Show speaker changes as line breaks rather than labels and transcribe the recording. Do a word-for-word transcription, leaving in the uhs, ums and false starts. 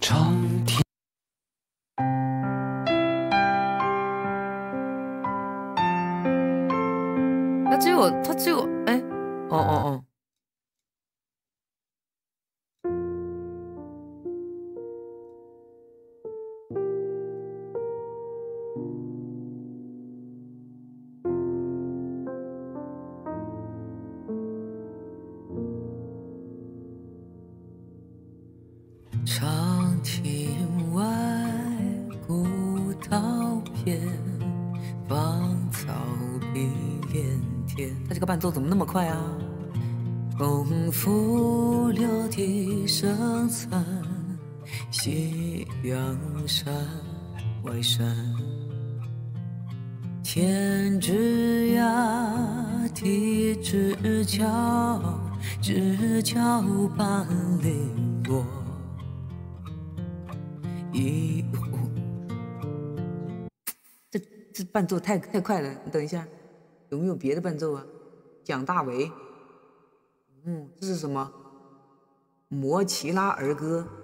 长天。
他只有他只有哎，哦哦哦。
长亭外，古道边，芳草碧连天。
他这个伴奏怎么那么快啊？
风拂柳笛声残，夕阳山外山。天之涯，地之角，知交半零落。一壶。
这这伴奏太太快了，你等一下，有没有别的伴奏啊？蒋大为，嗯，这是什么？摩奇拉儿歌。